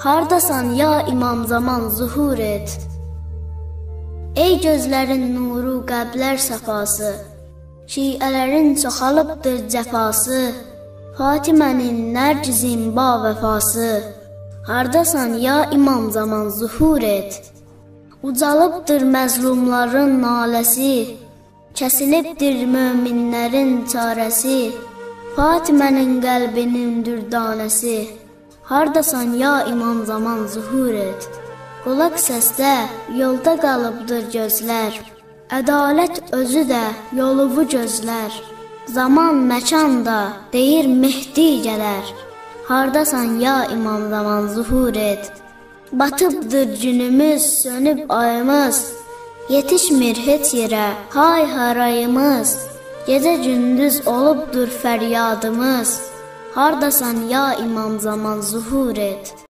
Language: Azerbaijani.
Hardasan ya İmam Zaman zuhur et. Ey gözlərin nuru, qəblər səfası, şiələrin çoxalıbdır cəfası, Fatimənin, Nərgizin ba vəfası, Hardasan ya İmam Zaman zuhur et. Ucalıbdır məzlumların naləsi, kəsilibdir möminlərin çarəsi, Fatimənin qəlbinin dürdanəsi, Hardasan ya İmam Zaman zuhur et. Qulaq səsdə, yolda qalıbdır gözlər, ədalət özü də yoluvu gözlər, zaman məkan da deyir Mehdi gələr, Hardasan ya İmam Zaman zuhur et. Batıbdır günümüz, sönüb ayımız, yetişmir heç yerə hay harayımız, gecə gündüz olubdur fəryadımız, Hardasan ya İmam Zaman zuhur et.